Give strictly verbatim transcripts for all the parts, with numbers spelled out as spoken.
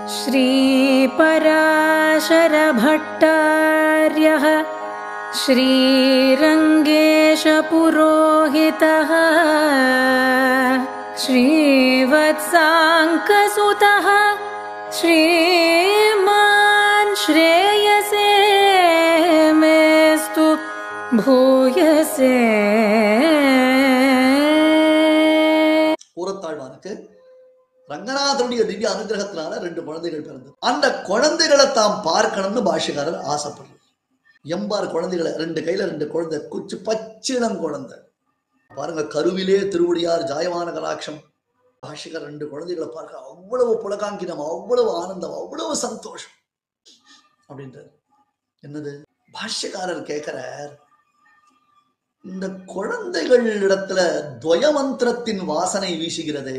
श्रीपराशरभट्टार्यः श्रीरङ्गेशपुरोहितः श्रीवत्साङ्कसुतः श्रीमान् श्रेयसे मेस्तु भूयसे. கூரத்தாழ்வானுக்கு ரங்கநாதனுடைய திவ்ய அனுகிரகத்தினால ரெண்டு குழந்தைகள் பிறந்தது. அந்த குழந்தைகளை தாம் பார்க்கணும்னு பாஷ்யக்காரர் ஆசைப்படுறார். எம்பார் குழந்தைகளை, ரெண்டு கையில ரெண்டு குழந்தை, குச்சி பச்சிளம் குழந்தை பாருங்க. கருவிலே திருவுடியார் ஜாயமான கலாட்சம். பாஷ்யக்காரர் ரெண்டு குழந்தைகளை பார்க்க அவ்வளவு புலகாங்கினம், அவ்வளவு ஆனந்தம், அவ்வளவு சந்தோஷம் அப்படின்றார். என்னது பாஷ்யக்காரர் கேட்கிறார், இந்த குழந்தைகள் இடத்துல துவயமந்திரத்தின் வாசனை வீசுகிறது,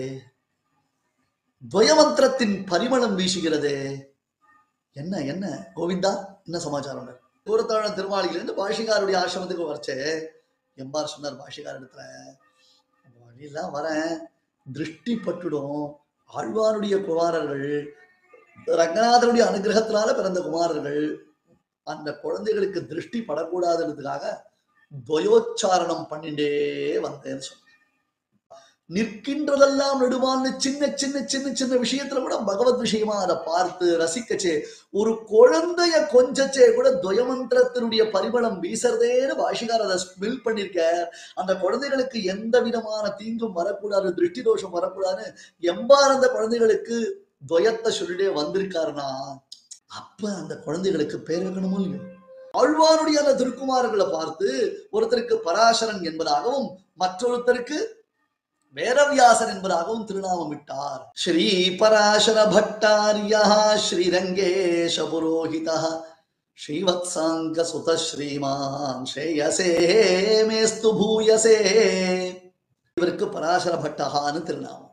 துவயமந்திரத்தின் பரிமளம் வீசுகிறது. என்ன என்ன கோவிந்தா, என்ன சமாச்சாரம்? கூரத்தாழ திருமாளிலிருந்து பாஷிகாருடைய ஆசிரமத்துக்கு வரச்சே எம்பார் சொன்னார், பாஷிகார் இடத்துல வழியெல்லாம் வரேன், திருஷ்டி பட்டுடும். ஆழ்வாருடைய குமாரர்கள், ரங்கநாதனுடைய அனுகிரகத்தினால பிறந்த குமாரர்கள், அந்த குழந்தைகளுக்கு திருஷ்டி படக்கூடாதுன்றதுக்காக துவயோச்சாரணம் பண்ணிட்டே வந்தேன்னு சொன்ன. நிற்கின்றதெல்லாம் நெடுமான்னு சின்ன சின்ன சின்ன சின்ன விஷயத்துல கூட பகவத் விஷயமா அதை பார்த்து ரசிக்கச்சே, ஒரு குழந்தைய கொஞ்சச்சே கூட துவயமந்திரத்தினுடைய பரிமளம் வீசறதேன்னு பாஷிகார் அதை ஸ்மெல் பண்ணிருக்க. அந்த குழந்தைகளுக்கு எந்த விதமான தீங்கும் வரக்கூடாது, திருஷ்டி தோஷம் வரக்கூடாதுன்னு எம்பார் அந்த குழந்தைகளுக்கு துவயத்தை சொல்லிட்டே வந்திருக்காருன்னா, அப்ப அந்த குழந்தைகளுக்கு பேர் வைக்கணுமோ இல்லையோ? ஆழ்வாருடைய அந்த திருக்குமாரர்களை பார்த்து ஒருத்தருக்கு பராசரன் என்பதாகவும் மற்றொருத்தருக்கு வேதவியாசன் என்பதாகவும் திருநாமம் இட்டார். ஸ்ரீ பராசர பட்டாரியா ஸ்ரீரங்கேஷ புரோஹிதா ஸ்ரீவத்சாங்க சுத ஸ்ரீமான் ஸ்ரேயசே மேஸ்து பூயசே. இவருக்கு பராசர பட்டகான்னு திருநாமம்.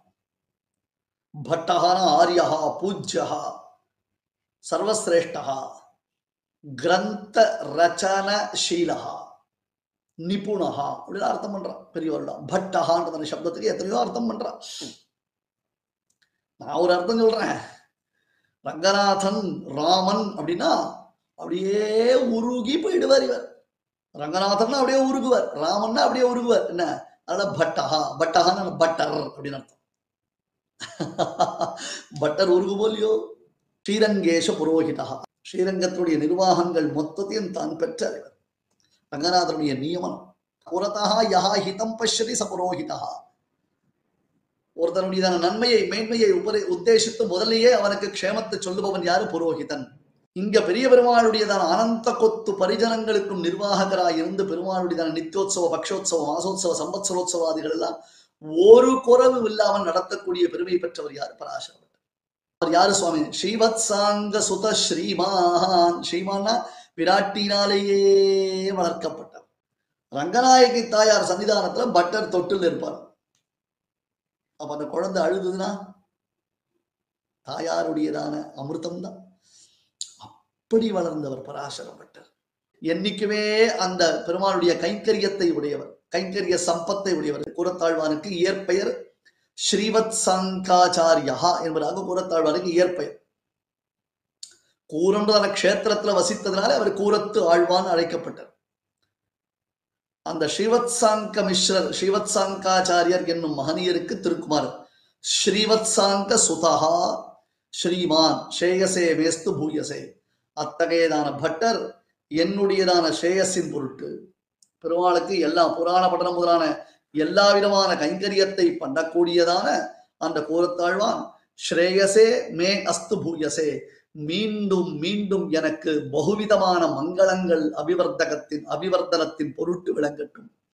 பட்டகான ஆரியா, பூஜ்யா, சர்வசிரேஷ்டா, கிரந்த ரச்சன ஷீலஹா, நிபுணஹா அப்படின்னு அர்த்தம் பண்றான் பெரியவர்கள். பட்டஹான்ற சப்தத்துக்கு எத்தனையோ அர்த்தம் பண்றான். நான் ஒரு அர்த்தம் சொல்றேன். ரங்கநாதன் ராமன் அப்படின்னா அப்படியே உருகி போயிடுவார் இவர். ரங்கநாதன் அப்படியே உருகுவார், ராமன்னா அப்படியே உருகுவார். என்ன அதனால பட்டஹா, பட்டஹான்னு பட்டர் அப்படின்னு அர்த்தம். பட்டர் உருகு போலியோ. ஸ்ரீரங்கேஷ புரோஹிதா, ஸ்ரீரங்கத்துடைய நிர்வாகங்கள் மொத்தத்தையும் தான் பெற்ற ரங்கநாதனுடைய நியமனம். புரதா யஹா ஹிதம் பஷ்யதி ச புரோஹிதா. ஒருத்தனுடைய நன்மையை மேன்மையை உபரி உத்தேசித்து முதலேயே அவனுக்கு க்ஷேமத்தை சொல்லுபவன் யாரு? புரோஹிதன். இங்க பெரிய பெருமாளுடையதான அனந்த கொத்து பரிஜனங்களுக்கும் நிர்வாகராய் இருந்து பெருமாளுடையதான நித்தியோத்சவ, பக்ஷோத்சவ, மாசோத்சவ, சம்பத்சரோத்சவாதிகள் எல்லாம் ஒரு குறவு இல்லாமல் நடத்தக்கூடிய பெருமை பெற்றவர் யாரு? பராசரர். அவர் யாரு சுவாமி? ஸ்ரீவத்சாங்க சுத ஸ்ரீமான். ஸ்ரீமான்னா விராட்டினாலேயே வளர்க்கப்பட்டார். ரங்கநாயகி தாயார் சன்னிதானத்துல பட்டர் தொட்டில் இருப்பார். அப்ப அந்த குழந்தை அழுதுன்னா தாயாருடையதான அமிர்தம் தான். அப்படி வளர்ந்தவர் பராசர பட்டர். என்னைக்குமே அந்த பெருமாளுடைய கைங்கரியத்தை உடையவர், கைங்கரிய சம்பத்தை உடையவர். கூரத்தாழ்வானுக்கு இயற்பெயர் ஸ்ரீவத் சாங்காச்சாரியா என்பதாக கூரத்தாழ்வானுக்கு இயற்பெயர். கூரன்றதான க்ஷேத்திரத்துல வசித்ததுனால அவர் கூரத்து ஆழ்வான் அழைக்கப்பட்டார். அந்த ஸ்ரீவத் சாங்க மிஸ்ரர், ஸ்ரீவத் சாங்காச்சாரியர் என்னும் மகனியருக்கு திருக்குமார். ஸ்ரீவத் சாங்க சுதஹா ஸ்ரீமான் ஸ்ரேயசே மேஸ்து பூயசே. அத்தகையதான பட்டர் என்னுடையதான ஸ்ரேயஸின் பொருட்டு பெருமாளுக்கு எல்லா புராண பட்டணம் முதலான எல்லா விதமான கைங்கரியத்தை பண்ணக்கூடியதான அந்த கூரத்தாழ்வான் ஸ்ரேயசே மே அஸ்து பூயசே, மீண்டும் மீண்டும் எனக்கு பகுவிதமான மங்களங்கள் அபிவர்த்தகத்தின் அபிவர்த்தனத்தின் பொருட்டு விளங்கட்டும்.